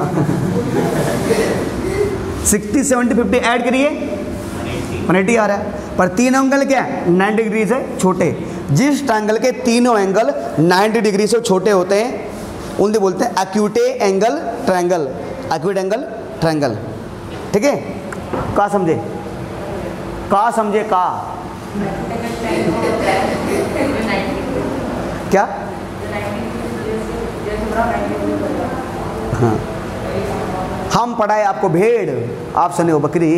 सिक्सटी सेवेंटी फिफ्टी ऐड करिए, वन एटी आ रहा है। पर तीन एंगल क्या है? नाइन्टी डिग्री से छोटे। जिस ट्रायंगल के तीनों एंगल नाइन्टी डिग्री से छोटे होते हैं उन्हें बोलते हैं acute angle triangle. Acute angle triangle, ठीक है? का समझे? का समझे? का क्या? हाँ, हम पढ़ाए आपको भेड़, आप सुने हो बकरी।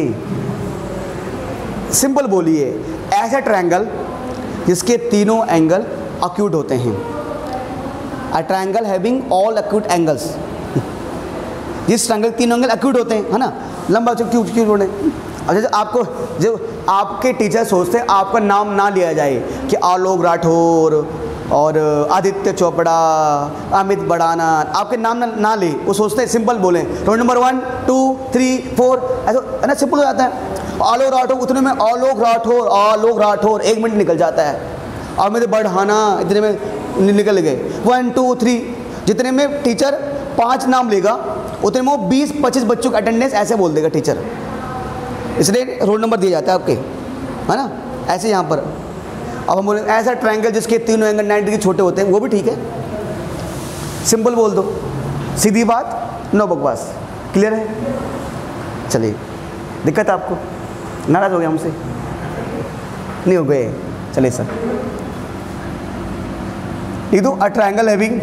सिंपल बोलिए, ऐसा ट्रायंगल जिसके तीनों एंगल एक्यूट होते हैं। A triangle having all acute angles. जिस ट्रायंगल तीनों एंगल एक्यूट होते हैं, है ना? लंबा क्यों क्यों बोले? अब जैसे आपको जो आपके टीचर सोचते हैं आपका नाम ना लिया जाए कि आलोक राठौर और आदित्य चोपड़ा, अमित बड़ाना, आपके नाम ना, ना ले, वो सोचते हैं सिंपल बोलें, roll number one two three four, ऐसा है ना, सिंपल हो जाता है। आलोक राठौर, उतने में आलोक राठौर आलोक राठौर एक मिनट निकल जाता है। अमित बढ़ाना इतने में निकल गए, वन टू थ्री, जितने में टीचर पाँच नाम लेगा उतने में वो बीस पच्चीस बच्चों का अटेंडेंस ऐसे बोल देगा टीचर, इसलिए रोल नंबर दिया जाता है आपके, है ना? ऐसे यहाँ पर अब हम बोलेंगे ऐसा ट्रायंगल जिसके तीनों एंगल नाइन्टी डिग्री छोटे होते हैं, वो भी ठीक है, सिंपल बोल दो, सीधी बात, नो बकवास। क्लियर है? चलिए, दिक्कत है आपको? नाराज हो गया हमसे? नहीं हो गए? चलिए सर, लिख दो, a triangle having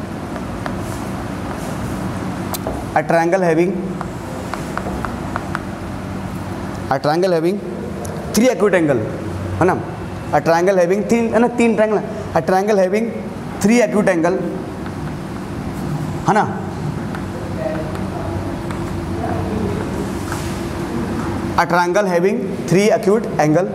a triangle having a triangle having three acute angle, है ना? अ ट्रायंगल हैविंग तीन, है ना? तीन triangle. A triangle having three acute angle, है ना? A triangle having three acute angle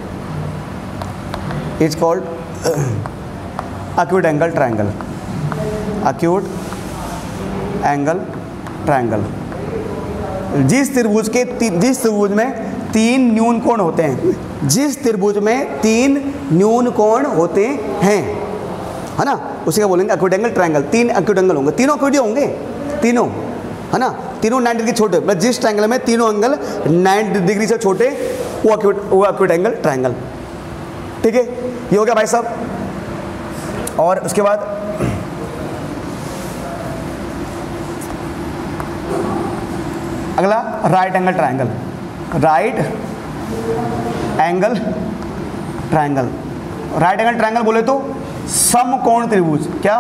is called acute angle triangle. Acute angle triangle. जिस त्रिभुज के जिस त्रिभुज में तीन न्यून कोण होते हैं, जिस त्रिभुज में तीन न्यून कोण होते हैं, है ना, उसे क्या बोलेंगे, एक्यूट एंगल ट्रायंगल। तीन एक्यूट एंगल होंगे, तीनों एक्यूट होंगे, तीनों, है ना, तीनों नाइन्टी डिग्री छोटे, मतलब जिस ट्रायंगल में तीनों एंगल नाइन्टी डिग्री से छोटे वो एक्यूट वो एक्यूट एंगल ट्रायंगल। ठीक है, ये हो गया भाई साहब। और उसके बाद अगला right angle triangle. Right angle triangle, right angle triangle बोले तो समकोण त्रिभुज। क्या?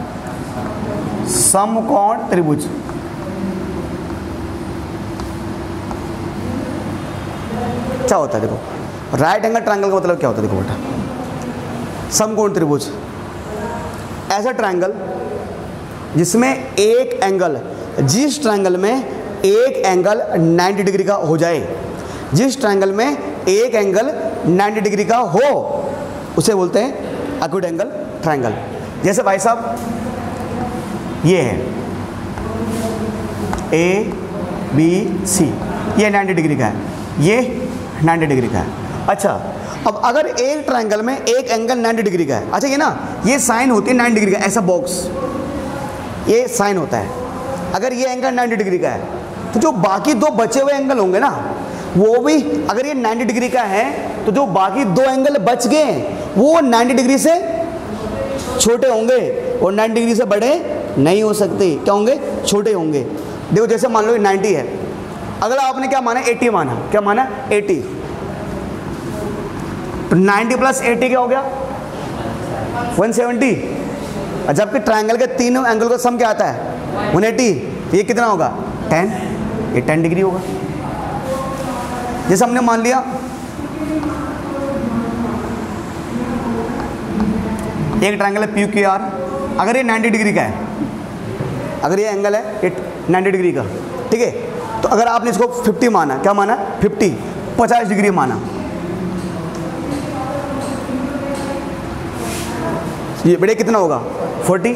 समकोण त्रिभुज। क्या होता है देखो, राइट एंगल ट्रायंगल का मतलब क्या होता है, देखो बेटा, समकोण त्रिभुज ऐसा ट्रायंगल जिसमें एक एंगल, जिस ट्रायंगल में एक एंगल नब्बे डिग्री का हो जाए, जिस ट्रायंगल में एक एंगल नब्बे डिग्री का हो उसे बोलते हैं एक्यूट एंगल ट्रायंगल। जैसे भाई साहब ये है ए बी सी, ये नब्बे डिग्री का है, ये नब्बे डिग्री का है। अच्छा, अब अगर एक ट्रायंगल में एक एंगल नब्बे डिग्री का है, अच्छा ये ना ये साइन होती है नब्बे डिग्री का, ऐसा बॉक्स ये साइन होता है। अगर ये एंगल नब्बे डिग्री का है तो जो बाकी दो बचे हुए एंगल होंगे ना वो भी, अगर ये नब्बे डिग्री का है तो जो बाकी दो एंगल बच गए वो नब्बे डिग्री से छोटे होंगे और नब्बे डिग्री से बड़े नहीं हो सकते। क्या होंगे? छोटे होंगे। देखो जैसे मान लो ये नब्बे है, अगला आपने क्या माना? अस्सी माना। क्या माना? अस्सी। तो नब्बे प्लस अस्सी क्या हो गया? एक सौ सत्तर। जबकि ट्रायंगल के तीनों एंगल का सम क्या आता है? एक सौ अस्सी। ये कितना होगा? दस। ये दस डिग्री होगा। जैसे हमने मान लिया एक ट्रायंगल है पी क्यू आर, अगर ये नब्बे डिग्री का है, अगर ये एंगल है ये नब्बे डिग्री का, ठीक है, तो अगर आपने इसको पचास माना, क्या माना? पचास, पचास डिग्री माना, ये बड़े कितना होगा? चालीस।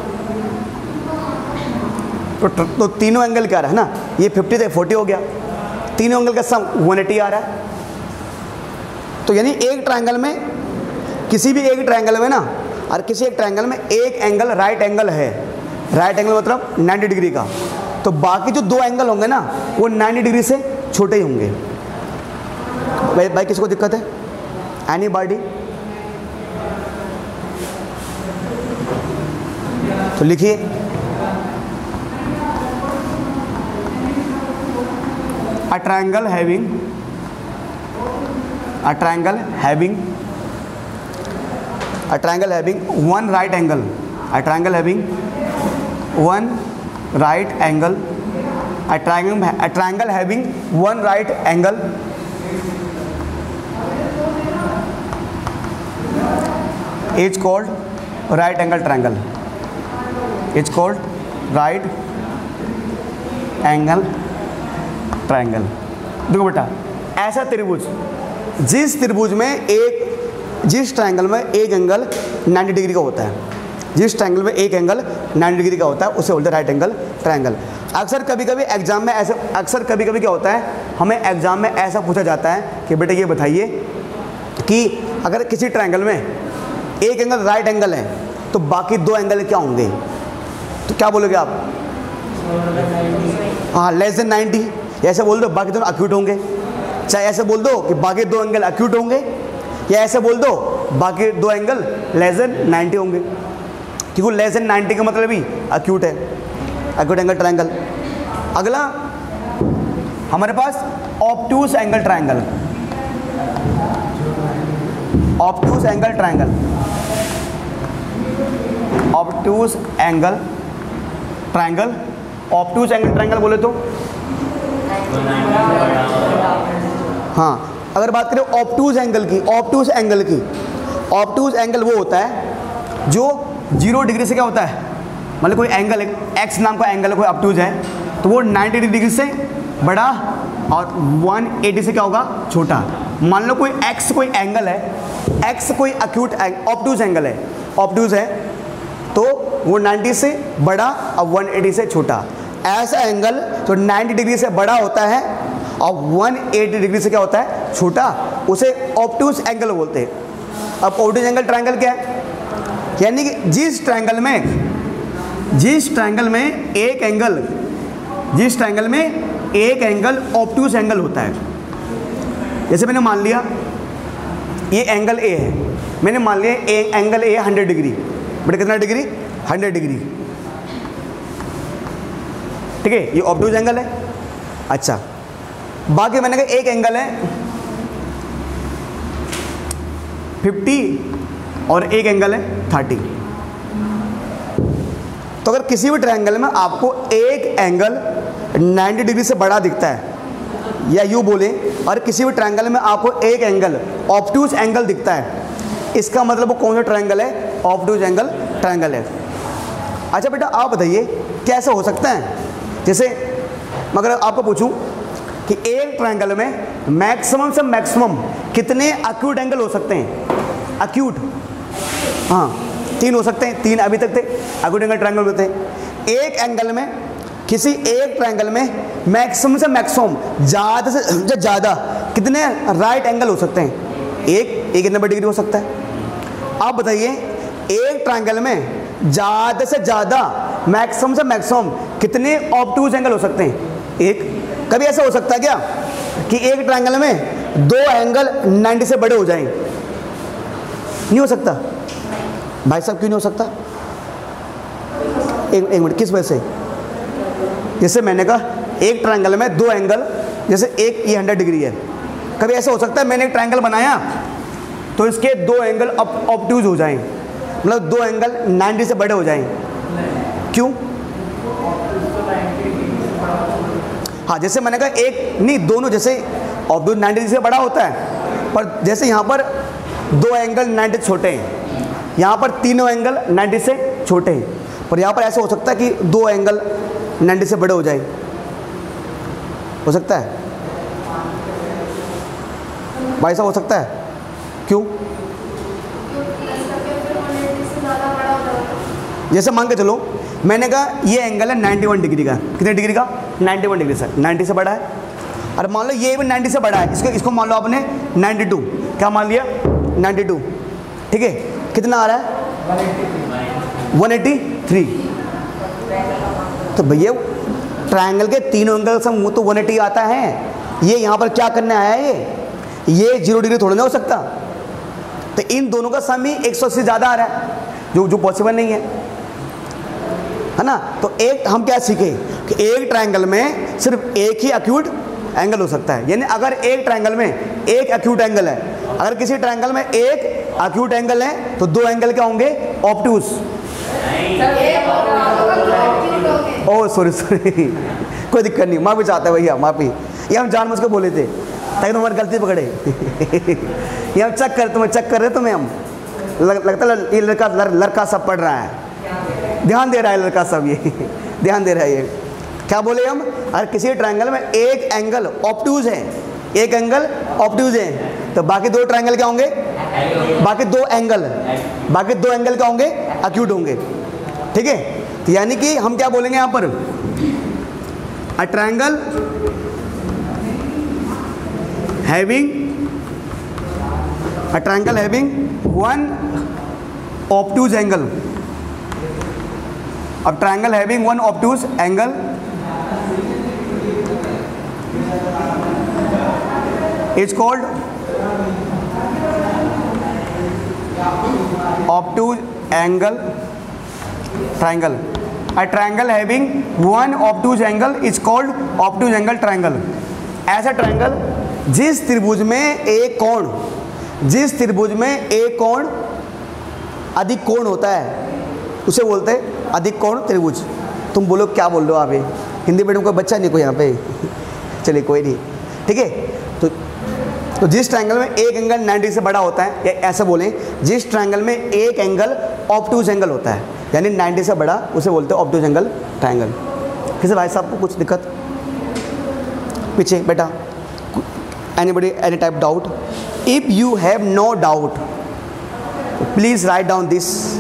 तो, तो तीनों एंगल क्या रहा है ना, ये पचास से चालीस हो गया, तीनों एंगल का सम एक सौ अस्सी आ रहा है। तो यानी एक ट्रायंगल में, किसी भी एक ट्रायंगल में ना, और किसी एक ट्रायंगल में एक एंगल राइट एंगल है, राइट एंगल मतलब नब्बे डिग्री का, तो बाकी जो दो एंगल होंगे ना वो नब्बे डिग्री से छोटे ही होंगे। भाई भाई किसको दिक्कत है? एनीबॉडी? तो लिखिए a triangle having a triangle having a triangle having one right angle, a triangle having one right angle, a triangle a triangle having one right angle is called right angle triangle. It's called right angle triangle. देखो बेटा, ऐसा त्रिभुज, जिस त्रिभुज में एक, जिस ट्रायंगल में एक एंगल नब्बे डिग्री का होता है, जिस ट्रायंगल में एक एंगल नब्बे डिग्री का होता है उसे बोलते हैं राइट एंगल ट्रायंगल। अक्सर कभी कभी एग्जाम में ऐसे, अक्सर कभी कभी क्या होता है, हमें एग्जाम में ऐसा पूछा जाता है कि बेटा ये बताइए कि अगर किसी ट्रायंगल में एक एंगल राइट एंगल है तो बाकी दो एंगल क्या होंगे? तो क्या बोलोगे आप? हाँ, लेस देन नाइन्टी। ऐसे बोल दो बाकी दोनों अक्यूट होंगे, चाहे ऐसे बोल दो कि बाकी दो एंगल अक्यूट होंगे, या ऐसे बोल दो बाकी दो एंगल लेस देन नाइन्टी होंगे, क्योंकि लेस देन नाइन्टी का मतलब भी अक्यूट है, अक्यूट एंगल ट्रायंगल। अगला हमारे पास obtuse angle triangle, obtuse angle triangle, obtuse angle triangle. Obtuse angle triangle बोले तो हाँ, अगर बात करें ऑब्ट्यूज एंगल की, ऑब्ट्यूज एंगल की, ऑब्ट्यूज एंगल वो होता है जो जीरो डिग्री से क्या होता है, मतलब कोई एंगल है, एक्स नाम का एंगल है, कोई ऑब्ट्यूज है, तो वो नब्बे डिग्री से बड़ा और एक सौ अस्सी से क्या होगा? छोटा। मान लो कोई एक्स कोई एंगल है, एक्स कोई अक्यूट ऑब्ट्यूज एंगल है, ऑब्ट्यूज है, तो वो नब्बे से बड़ा और एक सौ अस्सी से छोटा। ऐसा एंगल जो नब्बे डिग्री से बड़ा होता है और एक सौ अस्सी डिग्री से क्या होता है? छोटा, उसे ऑब्ट्यूज एंगल बोलते हैं। अब ऑब्ट्यूज एंगल ट्रायंगल क्या है? यानी कि जिस ट्रायंगल में जिस ट्रायंगल में एक एंगल जिस ट्रायंगल में एक एंगल ऑब्ट्यूज एंगल होता है, जैसे मैंने मान लिया ये एंगल ए है, मैंने मान लिया A, angle A hundred degree, बेटा कितना डिग्री, हंड्रेड डिग्री, ठीक है, ये ऑब्ट्यूज एंगल है। अच्छा, बाकी मैंने कहा एक एंगल है फिफ्टी और एक एंगल है थर्टी। तो अगर किसी भी ट्रायंगल में आपको एक एंगल नाइन्टी डिग्री से बड़ा दिखता है, या यूँ बोले और किसी भी ट्रायंगल में आपको एक एंगल ऑब्ट्यूज एंगल दिखता है, इसका मतलब वो कौन सा ट्रायंगल है, ऑब्ट्यूज एंगल ट्रायंगल है। अच्छा बेटा आप बताइए कैसे हो सकता है, जैसे मगर आपको पूछूं कि एक ट्रायंगल में मैक्सिमम से मैक्सिमम कितने एक्यूट एंगल हो सकते हैं, एक्यूट, हाँ तीन हो सकते हैं, तीन अभी तक थे एक्यूट एंगल ट्रायंगल होते हैं। एक एंगल में किसी एक ट्रायंगल में मैक्सिमम से मैक्सिमम ज़्यादा से ज़्यादा कितने राइट एंगल हो सकते हैं, एक एक नब्बे डिग्री हो सकता है। आप बताइए एक ट्रायंगल में ज़्यादा से ज़्यादा मैक्सिमम से मैक्सिमम कितने ऑब्ट्यूज एंगल हो सकते हैं, एक। कभी ऐसा हो सकता है क्या कि एक ट्रायंगल में दो एंगल नब्बे से बड़े हो जाएं, नहीं हो सकता भाई साहब, क्यों नहीं हो सकता, एक एक मिनट, किस वजह से, जैसे मैंने कहा एक ट्रायंगल में दो एंगल, जैसे एक ये हंड्रेड डिग्री है, कभी ऐसा हो सकता है मैंने एक ट्रायंगल बनाया तो इसके दो एंगल ऑब्ट्यूज हो जाएं, मतलब दो एंगल नब्बे से बड़े हो जाएं, क्यों, हाँ जैसे मैंने कहा एक नहीं, दोनों जैसे ऑब्ट्यूज नब्बे से बड़ा होता है, पर जैसे यहाँ पर दो एंगल नब्बे छोटे हैं, यहाँ पर तीनों एंगल नब्बे से छोटे हैं, पर यहाँ पर ऐसा हो सकता है कि दो एंगल नब्बे से बड़े हो जाए, हो सकता है भाई साहब, हो सकता है, क्यों, जैसे मान के चलो मैंने कहा ये एंगल है इक्यानवे डिग्री का, कितने डिग्री का, इक्यानवे डिग्री से, नब्बे से बड़ा है, और मान लो ये भी नब्बे से बड़ा है, इसको इसको मान लो आपने बानवे, क्या मान लिया बानवे, ठीक है, कितना आ रहा है एक सौ तिरासी। तो भैया ट्रायंगल के तीनों एंगल से मुंह तो एक सौ अस्सी आता है, ये यहाँ पर क्या करने आया है, ये ये जीरो डिग्री थोड़ा ना हो सकता, तो इन दोनों का सम ही एक सौ अस्सी ज़्यादा आ रहा है, जो जो पॉसिबल नहीं है, है ना। तो एक हम क्या सीखे कि एक ट्रायंगल में सिर्फ एक ही एक्यूट एंगल हो सकता है, यानी अगर एक ट्रायंगल में एक एक्यूट एंगल है, अगर किसी ट्रायंगल में एक एक्यूट एंगल है तो दो एंगल क्या होंगे, ऑब्ट्यूज, ओह सॉरी सॉरी कोई दिक्कत नहीं, माफ़ी चाहते हैं भैया, माफ़ी, ये हम जानबूझ के बोले थे ताकि तुम्हारी गलती पकड़े ये हम चेक कर तुम्हें चेक कर रहे तुम्हें हम लग, लगता है ये लड़का लड़, लड़का सब पढ़ रहा है, ध्यान दे रहा है लड़का सब, ये ध्यान दे रहा है। ये क्या बोले हम, अगर किसी ट्रायंगल में एक एंगल ऑब्ट्यूज है, एक एंगल ऑब्ट्यूज है, तो बाकी दो ट्रायंगल क्या होंगे, बाकी दो एंगल बाकी दो एंगल क्या होंगे, एक्यूट होंगे, ठीक है। तो यानी कि हम क्या बोलेंगे यहाँ पर, a triangle having a triangle having one obtuse angle, अब triangle having one obtuse angle is called obtuse angle triangle. A triangle having one obtuse angle is called obtuse angle triangle. ऐसा ट्रायंगल जिस त्रिभुज में एक कोण जिस त्रिभुज में एक कोण अधिक कोण होता है उसे बोलते हैं अधिक कोण त्रिभुज। तुम बोलो क्या बोल रहे हो आप, ये हिंदी मीडियम कोई बच्चा नहीं कोई यहाँ पे, चलिए कोई नहीं, ठीक है। तो तो जिस ट्रायंगल में एक एंगल नब्बे से बड़ा होता है, या ऐसा बोलें जिस ट्रायंगल में एक एंगल ऑब्ट्यूज एंगल होता है, यानी नब्बे से बड़ा, उसे बोलते हैं ऑब्ट्यूज एंगल ट्रायंगल। किसी भाई साहब को कुछ दिक्कत, पीछे बेटा, anybody any type doubt, if you have no doubt please write down this